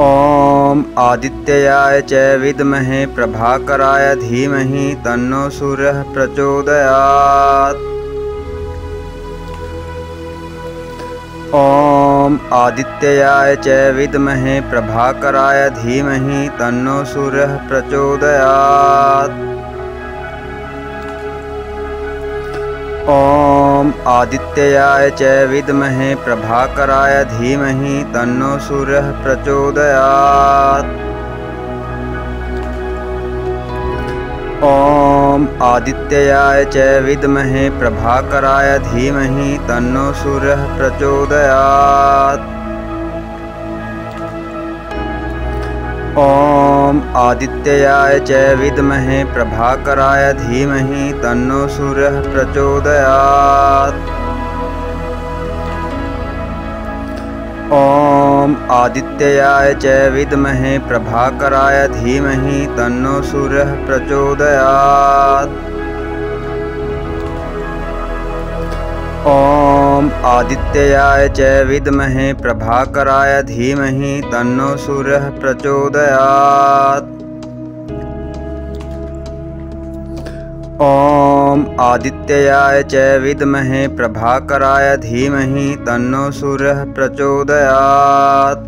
ॐ आदित्याय च विद्महे प्रभाकराय धीमहि तन्नो सूर्यः प्रचोदयात्। ॐ आदित्याय च विद्महे प्रभाकराय धीमहि तन्नो सूर्यः प्रचोदयात्। ॐ आदित्याय च विद्महे प्रभाकराय धीमहि तन्नो सूर्यः प्रचोदयात्। ॐ आदित्याय च विद्महे प्रभाकराय धीमहि तन्नो सूर्यः प्रचोदयात्। ॐ आदित्याय च विद्महे प्रभाकराय धीमहि तन्नो सूर्यः प्रचोदयात्। ॐ आदित्याय च विद्महे प्रभाकराय धीमहि तन्नो सूर्यः प्रचोदयात्। ॐ आदित्याय च विद्महे प्रभाकराय धीमहि तन्नो सूर्यः प्रचोदयात्। ॐ आदित्याय च विद्महे प्रभाकराय धीमहि तन्नो सूर्यः प्रचोदयात्।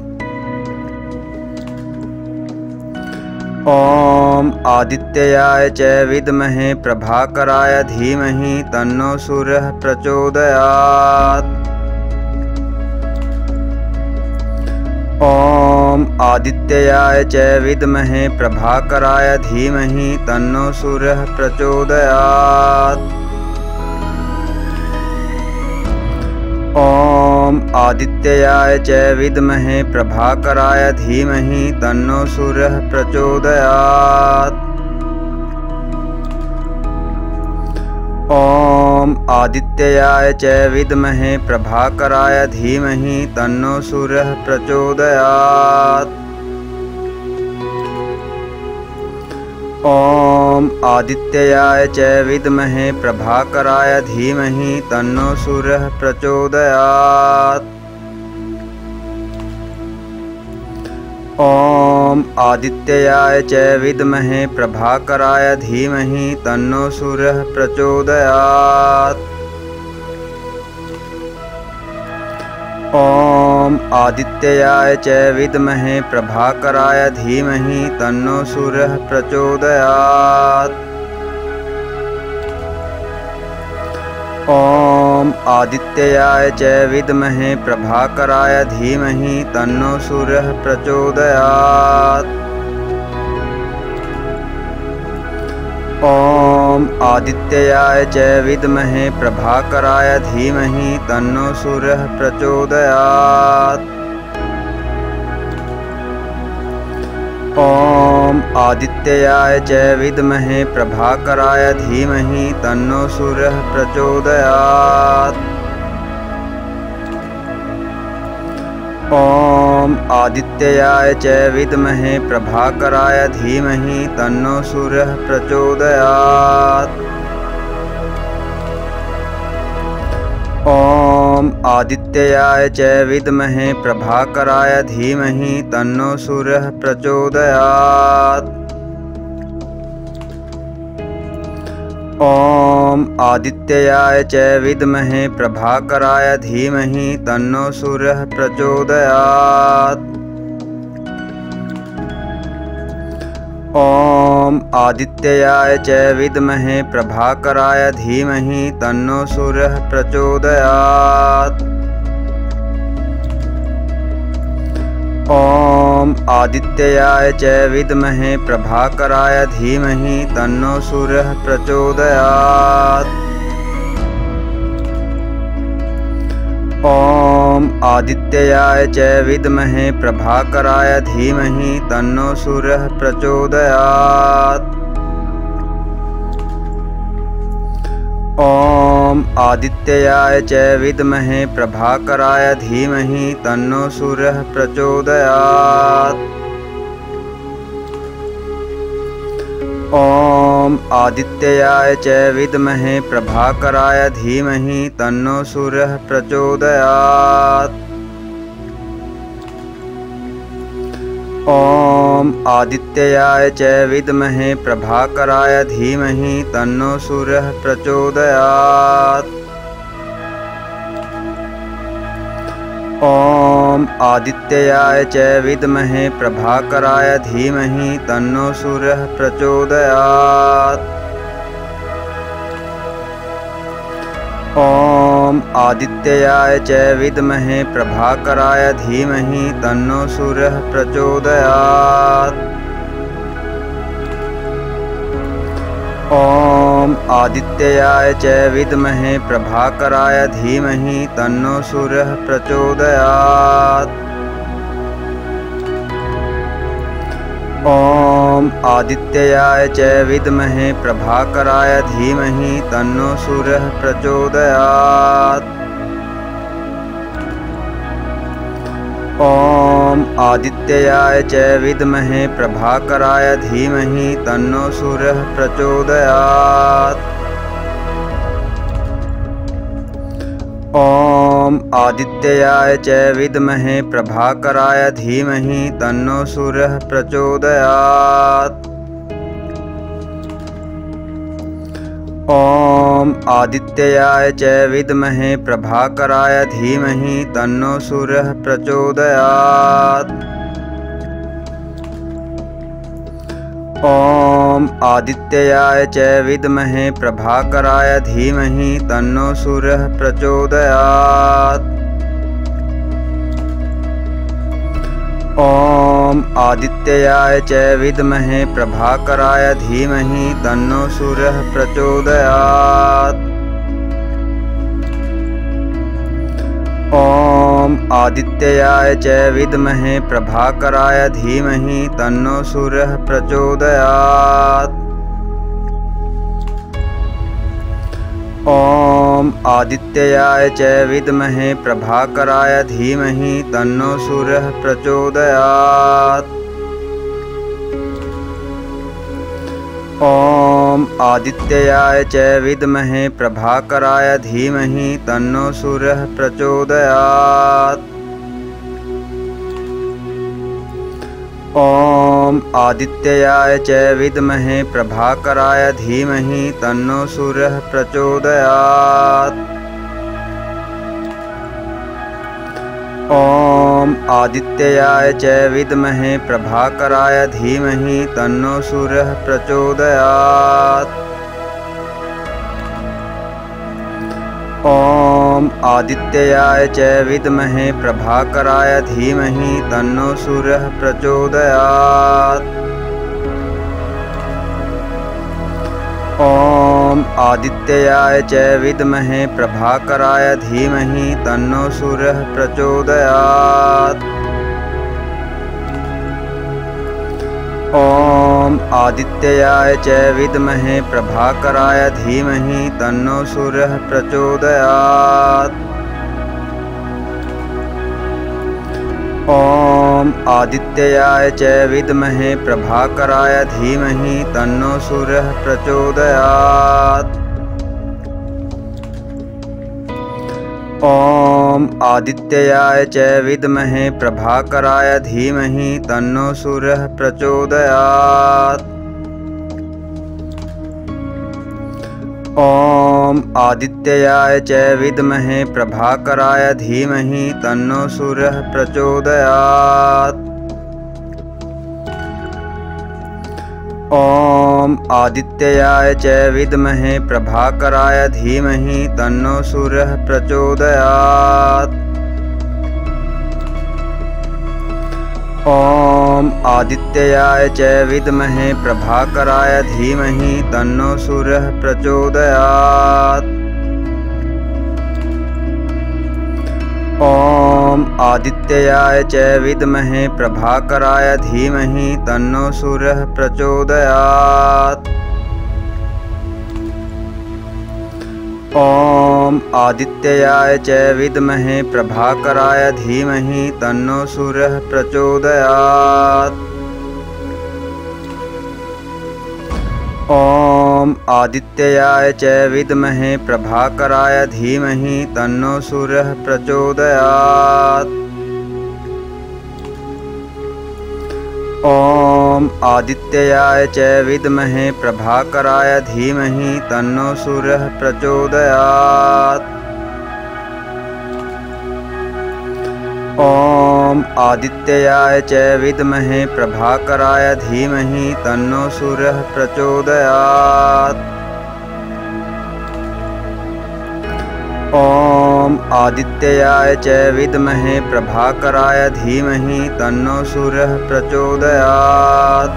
ॐ आदित्याय च विद्महे प्रभाकराय धीमहि तन्नो सूर्यः प्रचोदयात्। ॐ आदित्याय च विद्महे प्रभाकराय धीमहि तन्नो सूर्यः प्रचोदयात्। ॐ आदित्याय च विद्महे प्रभाकराय धीमहि तन्नो सूर्यः प्रचोदयात्। ॐ आदित्याय च विद्महे प्रभाकराय धीमहि तन्नो सूर्यः प्रचोदयात्। ॐ आदित्याय च विद्महे प्रभाकराय धीमहि तन्नो सूर्यः प्रचोदयात्। ॐ आदित्याय च विद्महे प्रभाकराय धीमहि तन्नो सूर्यः प्रचोदयात्। ॐ आदित्याय च विद्महे प्रभाकराय धीमहि तन्नो सूर्यः प्रचोदयात्। ॐ आदित्याय च विद्महे प्रभाकराय धीमहि तन्नो सूर्यः प्रचोदयात्। ॐ आदित्याय च विद्महे प्रभाकराय धीमहि तन्नो सूर्यः प्रचोदयात्। ॐ आदित्याय च विद्महे प्रभाकराय धीमहि तन्नो सूर्यः प्रचोदयात्। ॐ आदित्याय च विद्महे प्रभाकराय धीमहि तन्नो सूर्यः प्रचोदयात्। ॐ आदित्याय च विद्महे प्रभाकराय धीमहि तन्नो सूर्यः प्रचोदयात्। ॐ आदित्याय च विद्महे प्रभाकराय धीमहि तन्नो सूर्यः प्रचोदयात्। ॐ आदित्याय च विद्महे प्रभाकराय धीमहि तन्नो सूर्यः प्रचोदयात्। ॐ आदित्याय च विद्महे प्रभाकराय धीमहि तन्नो सूर्यः प्रचोदयात्। ॐ आदित्याय च विद्महे प्रभाकराय धीमहि तन्नो सूर्यः प्रचोदयात्। ॐ आदित्याय च विद्महे प्रभाकराय धीमहि तन्नो सूर्यः प्रचोदयात्। ॐ आदित्याय च विद्महे प्रभाकराय धीमहि तन्नो सूर्यः प्रचोदयात्। ॐ आदित्याय च विद्महे प्रभाकराय धीमहि तन्नो सूर्यः प्रचोदयात्। ॐ आदित्याय च विद्महे प्रभाकराय धीमहि तन्नो सूर्यः प्रचोदयात्। ॐ आदित्याय च विद्महे प्रभाकराय धीमहि तन्नो सूर्यः प्रचोदयात्। ॐ आदित्याय च विद्महे प्रभाकराय धीमहि तन्नो सूर्यः प्रचोदयात्। ॐ आदित्याय च विद्महे प्रभाकराय धीमहि तन्नो सूर्यः प्रचोदयात्। ॐ आदित्याय च विद्महे प्रभाकराय धीमहि तन्नो सूर्यः प्रचोदयात्। ॐ आदित्याय च विद्महे प्रभाकराय धीमहि तन्नो सूर्यः प्रचोदयात्। ॐ आदित्याय च विद्महे प्रभाकराय धीमहि तन्नो सूर्यः प्रचोदयात्। ॐ आदित्याय च विद्महे प्रभाकराय धीमहि तन्नो सूर्यः प्रचोदयात्। ॐ आदित्याय च विद्महे प्रभाकराय धीमहि तन्नो सूर्यः प्रचोदयात्। ॐ आदित्याय च विद्महे प्रभाकराय धीमहि तन्नो सूर्यः प्रचोदयात्। ॐ आदित्याय च विद्महे प्रभाकराय धीमहि तन्नो सूर्यः प्रचोदयात्। ॐ आदित्याय च विद्महे प्रभाकराय धीमहि तन्नो सूर्यः प्रचोदयात्। ॐ आदित्याय च विद्महे प्रभाकराय धीमहि तन्नो सूर्यः प्रचोदयात्। ॐ आदित्याय च विद्महे प्रभाकराय धीमहि तन्नो सूर्यः प्रचोदयात्। ॐ आदित्याय च विद्महे प्रभाकराय धीमहि तन्नो सूर्यः प्रचोदयात्। ॐ आदित्याय च विद्महे प्रभाकराय धीमहि तन्नो सूर्यः प्रचोदयात्। ॐ आदित्याय च विद्महे प्रभाकराय धीमहि तन्नो सूर्यः प्रचोदयात्। ॐ आदित्याय च विद्महे प्रभाकराय धीमहि तन्नो सूर्यः प्रचोदयात्। ॐ आदित्याय च विद्महे प्रभाकराय धीमहि तन्नो सूर्यः प्रचोदयात्। ॐ आदित्याय च विद्महे प्रभाकराय धीमहि तन्नो सूर्यः प्रचोदयात्। ॐ आदित्याय च विद्महे प्रभाकराय धीमहि तन्नो सूर्यः प्रचोदयात्। ॐ आदित्याय च विद्महे प्रभाकराय धीमहि तन्नो सूर्यः प्रचोदयात्। ॐ आदित्याय च विद्महे प्रभाकराय धीमहि तन्नो सूर्यः प्रचोदयात्। ॐ आदित्याय च विद्महे प्रभाकराय धीमहि तन्नो सूर्यः प्रचोदयात्। ॐ आदित्याय च विद्महे प्रभाकराय धीमहि तन्नो सूर्यः प्रचोदयात्। ॐ आदित्याय च विद्महे प्रभाकराय धीमहि तन्नो सूर्यः प्रचोदयात्। ॐ आदित्याय च विद्महे प्रभाकराय धीमहि तन्नो सूर्यः प्रचोदयात्। ॐ आदित्याय च विद्महे प्रभाकराय धीमहि तन्नो सूर्यः प्रचोदयात्।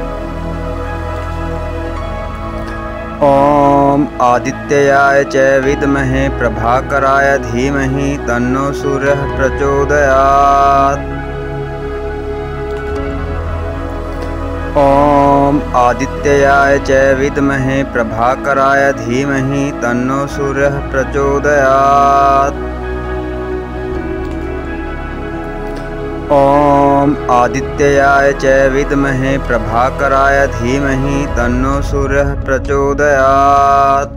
ॐ आदित्याय च विद्महे प्रभाकराय धीमहि तन्नो सूर्यः प्रचोदयात्। ॐ आदित्याय च विद्महे प्रभाकराय धीमहि तन्नो सूर्यः प्रचोदयात्। ॐ आदित्याय च विद्महे प्रभाकराय धीमहि तन्नो सूर्यः प्रचोदयात्।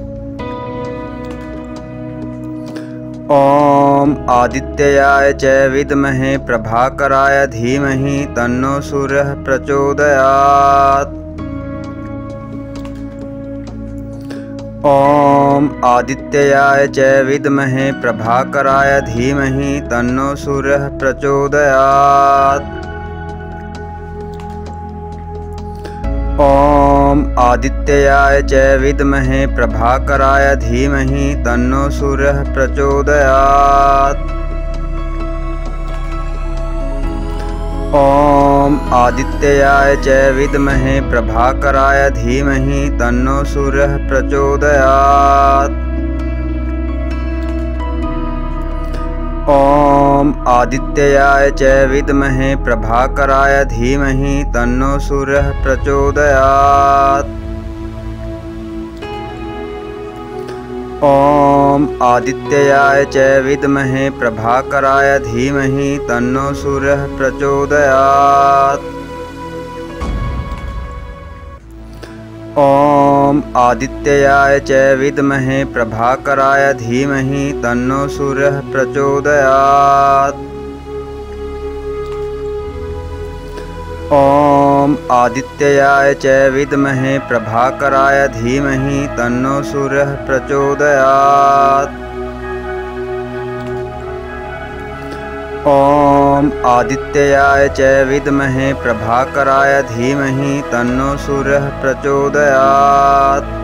ॐ आदित्याय च विद्महे प्रभाकराय धीमहि तन्नो सूर्यः प्रचोदयात्। ॐ आदित्याय च विद्महे प्रभाकराय धीमहि तन्नो सूर्यः प्रचोदयात्। ॐ आदित्याय च विद्महे प्रभाकराय धीमहि तन्नो सूर्यः प्रचोदयात्। ॐ आदित्याय च विद्महे प्रभाकराय धीमहि तन्नो सूर्यः प्रचोदयात्। ॐ आदित्याय च विद्महे प्रभाकराय धीमहि तन्नो सूर्यः प्रचोदयात्। ॐ आदित्याय च विद्महे प्रभाकराय धीमहि तन्नो सूर्यः प्रचोदयात्। ॐ आदित्याय च विद्महे प्रभाकराय धीमहि तन्नो सूर्यः प्रचोदयात्। ॐ आदित्याय च विद्महे प्रभाकराय धीमहि तन्नो सूर्यः प्रचोदयात्। ॐ आदित्याय च विद्महे प्रभाकराय धीमहि तन्नो सूर्यः प्रचोदयात्।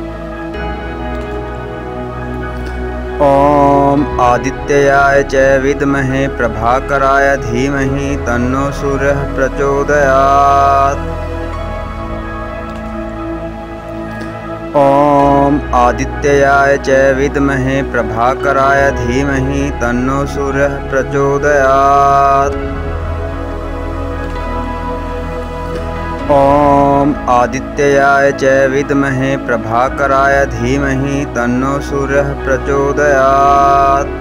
ॐ आदित्याय च विद्महे प्रभाकराय धीमहि तन्नो सूर्यः प्रचोदयात्। ॐ आदित्याय च विद्महे प्रभाकराय धीमहि तन्नो सूर्यः प्रचोदयात्। ॐ आदित्याय च विद्महे प्रभाकराय धीमहि तन्नो सूर्यः प्रचोदयात्।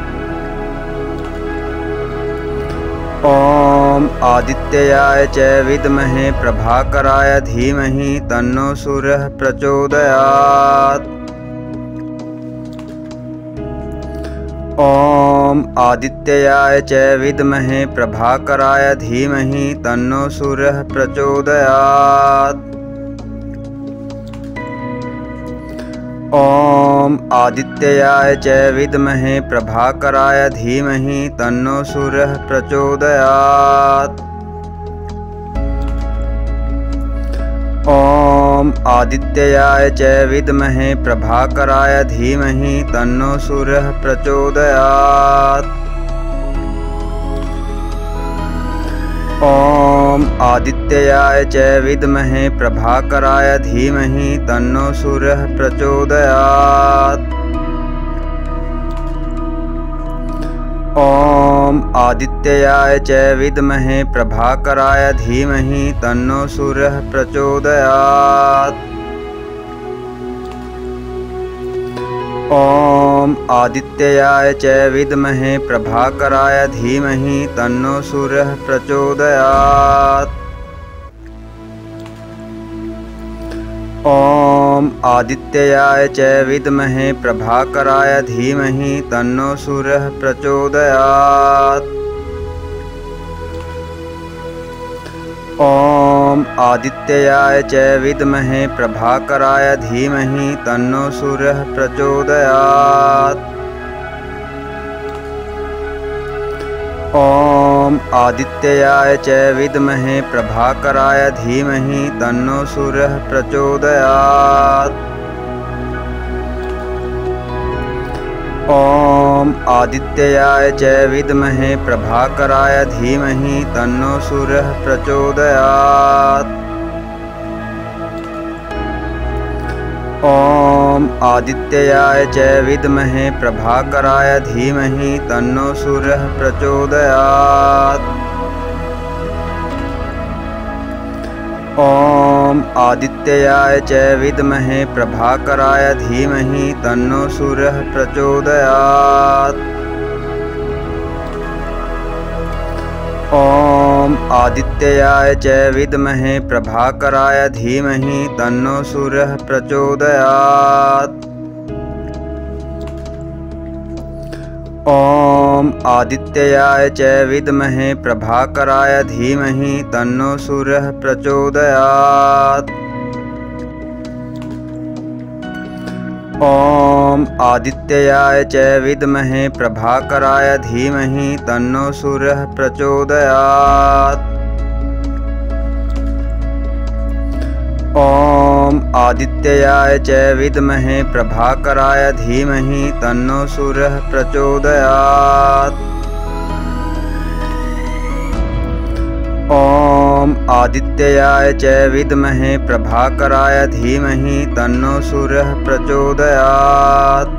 ॐ आदित्याय च विद्महे प्रभाकराय धीमहि तन्नो सूर्यः प्रचोदयात्। ॐ आदित्याय च विद्महे प्रभाकराय धीमहि तन्नो सूर्यः प्रचोदयात्। ॐ आदित्याय च विद्महे प्रभाकराय धीमहि तन्नो सूर्यः प्रचोदयात्। ॐ आदित्याय च विद्महे प्रभाकराय धीमहि तन्नो सूर्यः प्रचोदयात्। ॐ आदित्याय च विद्महे प्रभाकराय धीमहि तन्नो सूर्यः प्रचोदयात्। ॐ आदित्याय च विद्महे प्रभाकराय धीमहि तन्नो सूर्यः प्रचोदयात्। ॐ आदित्याय च विद्महे प्रभाकराय धीमहि तन्नो सूर्यः प्रचोदयात्। ॐ आदित्याय च विद्महे प्रभाकराय धीमहि तन्नो सूर्यः प्रचोदयात्। आदित्याय च विद्महे प्रभाकराय धीमहि तन्नो सूर्यः प्रचोदयात्। ॐ आदित्याय च विद्महे प्रभाकराय धीमहि तन्नो सूर्यः प्रचोदयात्। ॐ आदित्याय च विद्महे प्रभाकराय धीमहि तन्नो सूर्यः प्रचोदयात्। ॐ आदित्याय च विद्महे प्रभाकराय धीमहि तन्नो सूर्यः प्रचोदयात्। ॐ आदित्याय च विद्महे प्रभाकराय धीमहि तन्नो सूर्यः प्रचोदयात्। ॐ आदित्याय च विद्महे प्रभाकराय धीमहि तन्नो सूर्यः प्रचोदयात्। ॐ आदित्याय च विद्महे प्रभाकराय धीमहि तन्नो सूर्यः प्रचोदयात्। ॐ आदित्याय च विद्महे प्रभाकराय धीमहि तन्नो सूर्यः प्रचोदयात्। ॐ आदित्याय च विद्महे प्रभाकराय धीमहि तन्नो सूर्यः प्रचोदयात्। ॐ आदित्याय च विद्महे प्रभाकराय धीमहि तन्नो सूर्यः प्रचोदयात्।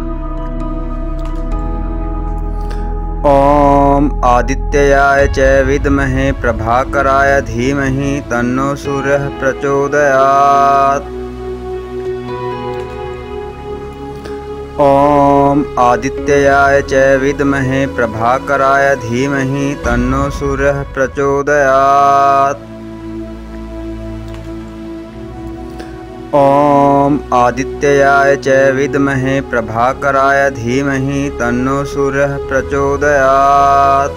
ॐ आदित्याय च विद्महे प्रभाकराय धीमहि तन्नो सूर्यः प्रचोदयात्। ॐ आदित्याय च विद्महे प्रभाकराय धीमहि तन्नो सूर्यः प्रचोदयात्। ॐ आदित्याय च विद्महे प्रभाकराय धीमहि तन्नो सूर्यः प्रचोदयात्।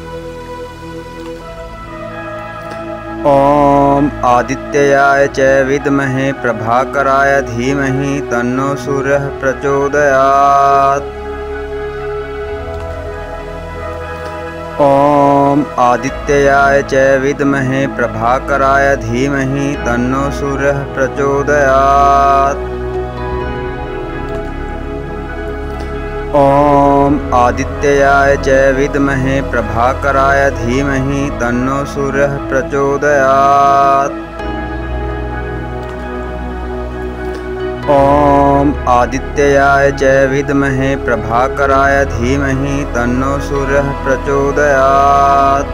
ॐ आदित्याय च विद्महे प्रभाकराय धीमहि तन्नो सूर्यः प्रचोदयात्। ॐ आदित्याय च विद्महे प्रभाकराय धीमहि तन्नो सूर्यः प्रचोदयात्। ॐ आदित्याय च विद्महे प्रभाकराय धीमहि तन्नो सूर्यः प्रचोदयात्। ॐ आदित्याय च विद्महे प्रभाकराय धीमहि तन्नो सूर्यः प्रचोदयात्।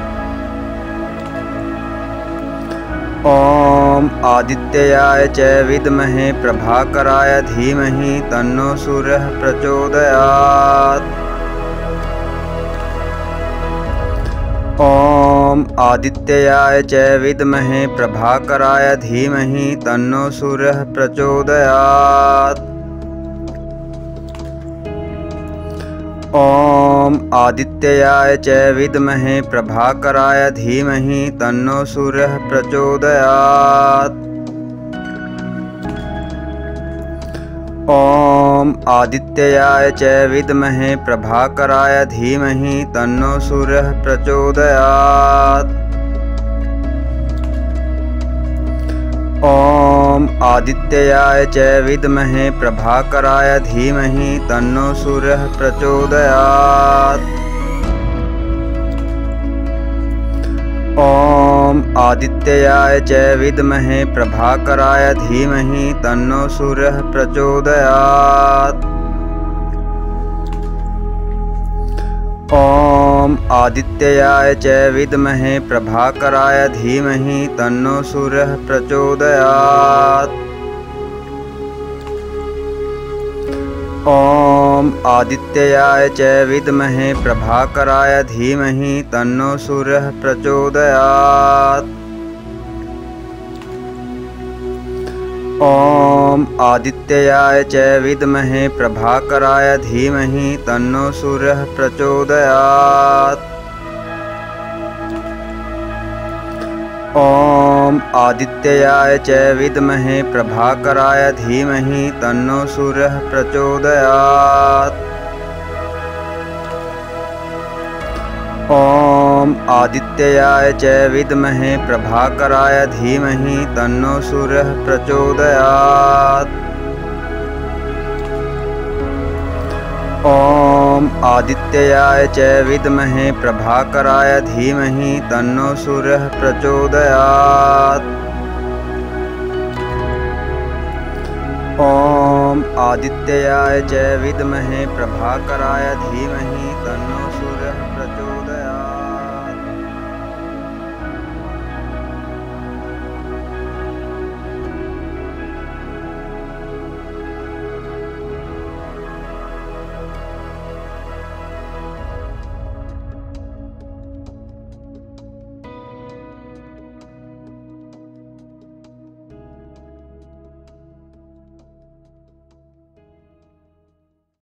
ॐ आदित्याय च विद्महे प्रभाकराय धीमहि तन्नो सूर्यः प्रचोदयात्। ॐ आदित्याय च विद्महे प्रभाकराय धीमहि तन्नो सूर्यः प्रचोदयात्। ॐ आदित्याय च विद्महे प्रभाकराय धीमहि तन्नो सूर्यः प्रचोदयात्। ॐ आदित्याय च विद्महे प्रभाकराय धीमहि तन्नो सूर्यः प्रचोदयात्। ॐ आदित्याय च विद्महे प्रभाकराय धीमहि तन्नो सूर्यः प्रचोदयात्। ॐ आदित्याय च विद्महे प्रभाकराय धीमहि तन्नो सूर्यः प्रचोदयात्। ॐ आदित्याय च विद्महे प्रभाकराय धीमहि तन्नो सूर्यः प्रचोदयात्। ॐ आदित्याय च विद्महे प्रभाकराय धीमहि तन्नो सूर्यः प्रचोदयात्। ॐ आदित्याय च विद्महे प्रभाकराय धीमहि तन्नो सूर्यः प्रचोदयात्। ॐ आदित्याय च विद्महे प्रभाकराय धीमहि तन्नो सूर्यः प्रचोदयात्। ॐ आदित्याय च विद्महे प्रभाकराय धीमहि तन्नो सूर्यः प्रचोदयात्। ॐ आदित्याय च विद्महे प्रभाकराय धीमहि तन्नो सूर्यः प्रचोदयात्। ॐ आदित्याय च विद्महे प्रभाकराय धीमहि तन्नो